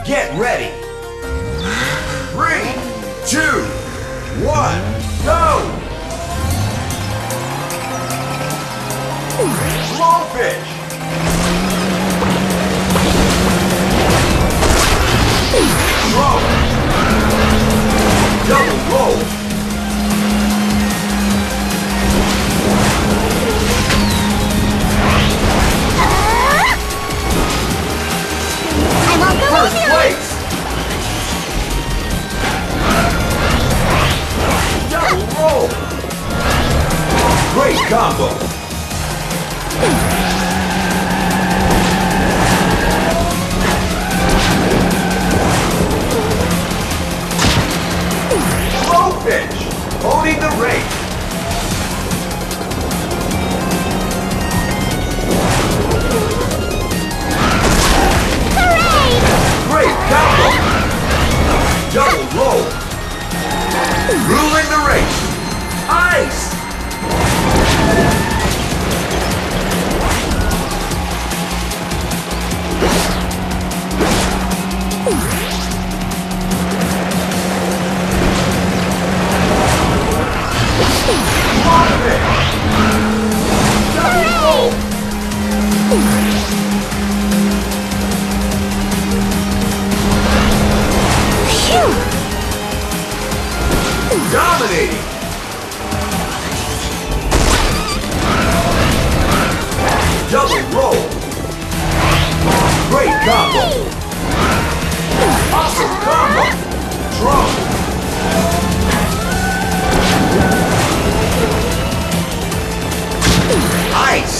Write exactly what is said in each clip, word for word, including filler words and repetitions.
Get ready. Three, two, one, go! Blowfish! Throw! Double roll! I'm on the First place! Double roll! Great combo! Blowfish! Owning the race! Great combo! Double roll! Ruling the race! Ice! Blowfish! Double roll! Dominating! Double roll! Great combo! Awesome combo! Throw! Ice!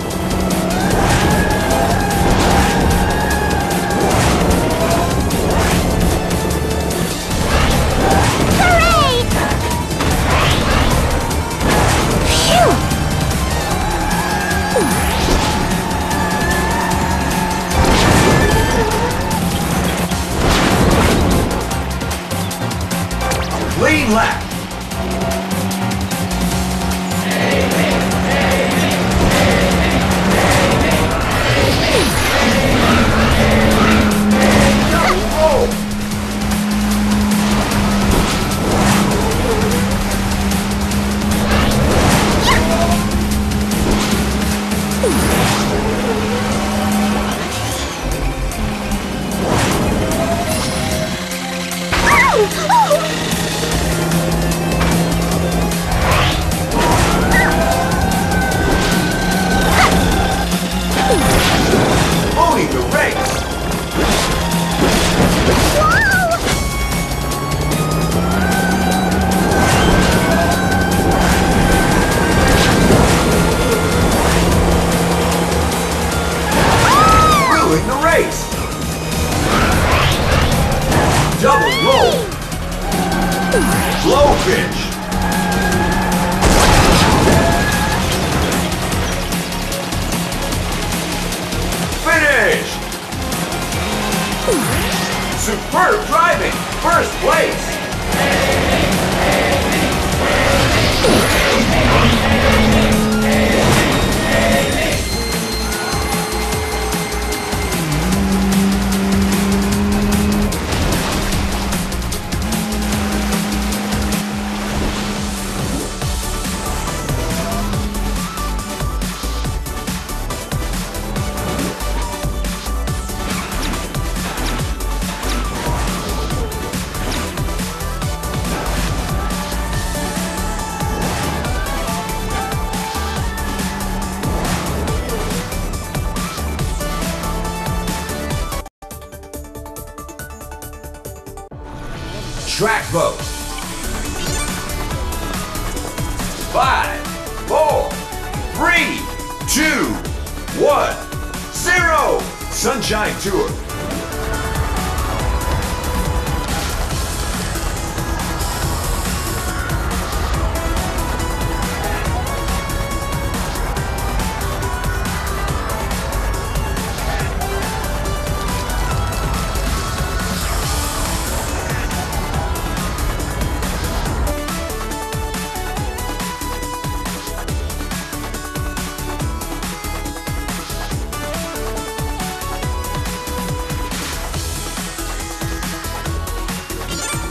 Clean lap! Double roll! Owning the race! Ruling the race! Double roll! Blowfish! Finished! Superb driving! First place! Track vote. Five, four, three, two, one, zero. Sunshine Tour.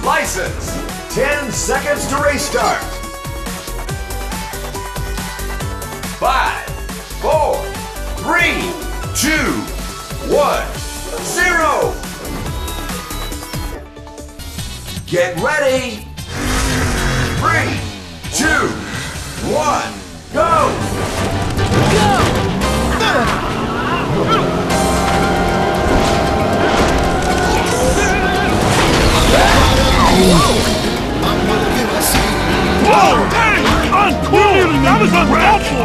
License. Ten seconds to race start. Five, four, three, two, one, zero. Get ready. Three, two, one, go. Whoa! Hey! Uncool! That was uncalled for!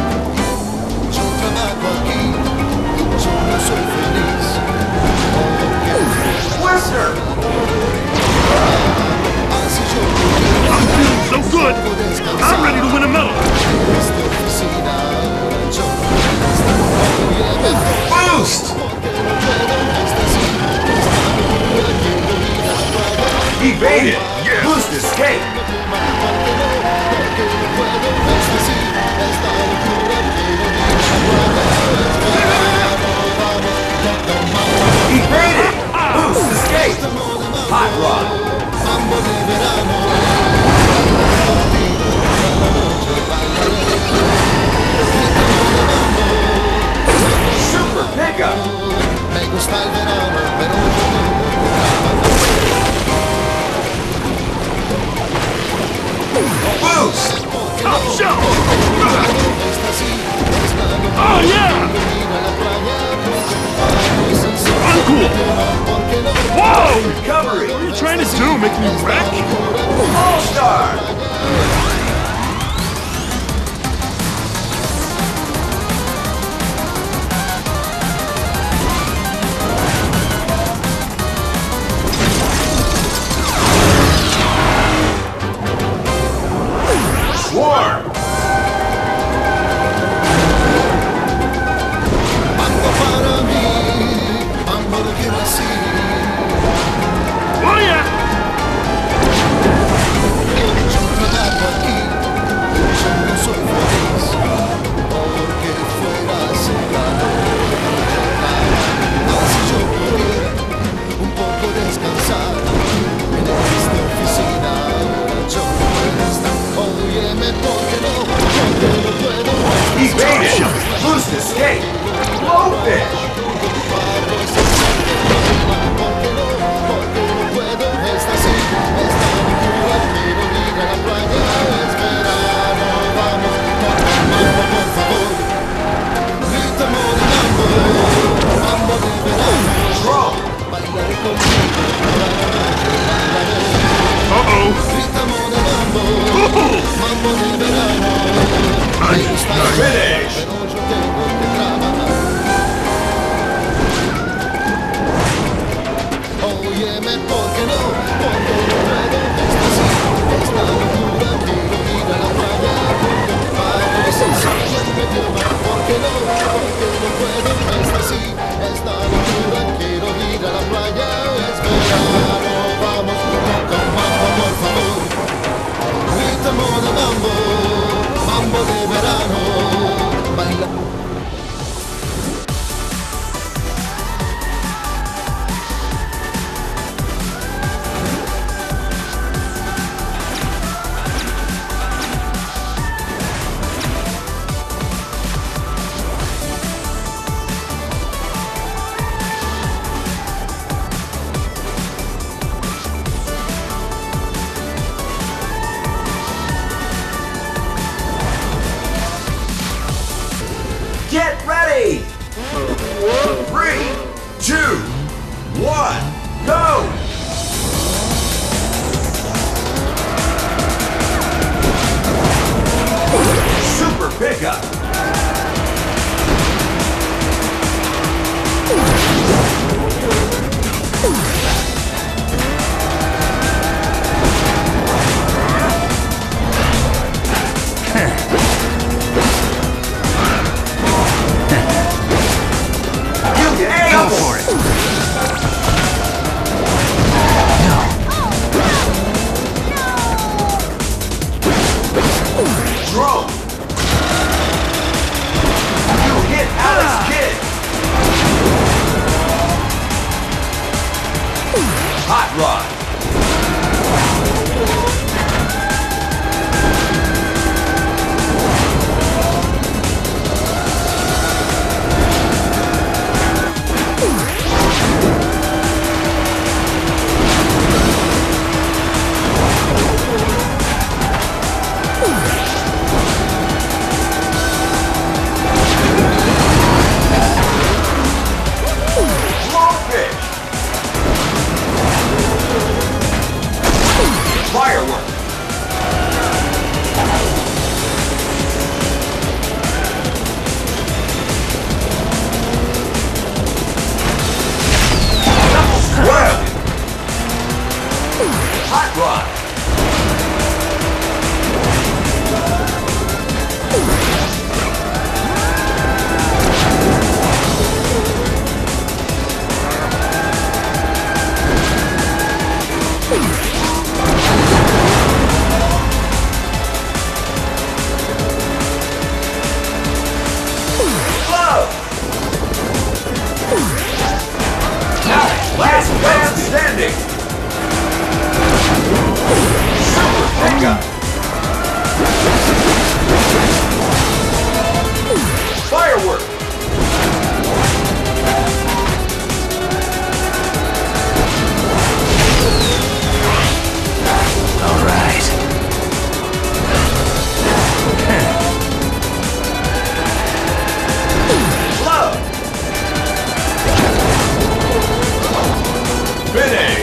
Listener! I'm feeling so good! I'm ready to win a medal! Boost! Evaded! Yeah. Boost escape! Evaded! Boost escape! Hot rod! Super pickup! Boost! Top shelf! Oh yeah! Uncool! Whoa! Recovery! What are you trying to do? Make me wreck? All-Star! Swarm! Oh yeah! Evaded! Boost escape! Blowfish! Drone! Uh-oh! Nice, nice. Finish! Get ready! Three, two, one, go! Super pickup! Go for it! Drone! You hit Alex Kidd! Hot rod! Firework! Double swell! Hot rod! Last man standing! Super pickup! Firework! All right. Love! Finish!